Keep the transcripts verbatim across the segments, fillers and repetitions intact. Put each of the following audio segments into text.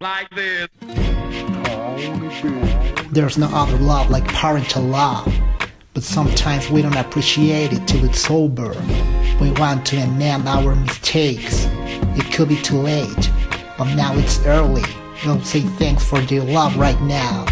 like this. There's no other love like parental love, but sometimes we don't appreciate it till it's over. We want to amend our mistakes. It could be too late, but now it's early. We'll say thanks for their love right now.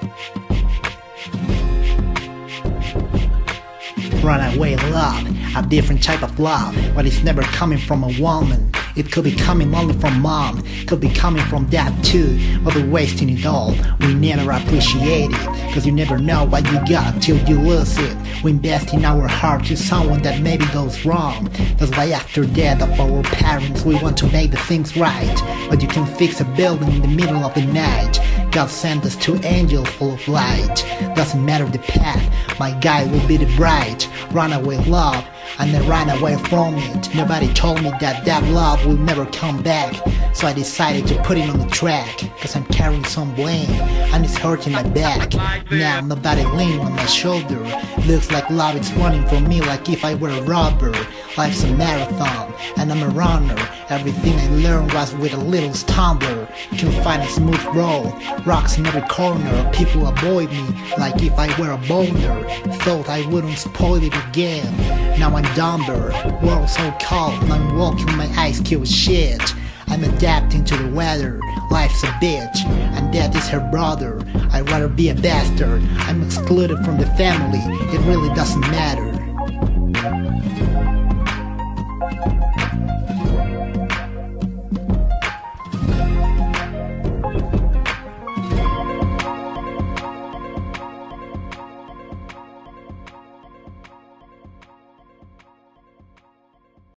Runaway love, a different type of love, but it's never coming from a woman. It could be coming only from mom, could be coming from dad too, but we're wasting it all. We never appreciate it, cause you never know what you got till you lose it. We invest in our heart to someone that maybe goes wrong. That's why after death of our parents we want to make the things right. But you can fix a building in the middle of the night. God sent us two angels full of light. Doesn't matter the path, my guide will be the bride. Runaway love, and I ran away from it. Nobody told me that that love will never come back, so I decided to put it on the track. Cause I'm carrying some blame, and it's hurting my back. Now nobody leaning on my shoulder. Looks like love is running for me like if I were a robber. Life's a marathon, and I'm a runner. Everything I learned was with a little stumbler. Can't find a smooth road, rocks in every corner. People avoid me like if I were a boulder. Thought I wouldn't spoil it again. Now I'm dumber, world so cold, and I'm walking my ice cube shit. I'm adapting to the weather, life's a bitch, and death is her brother. I'd rather be a bastard, I'm excluded from the family, it really doesn't matter.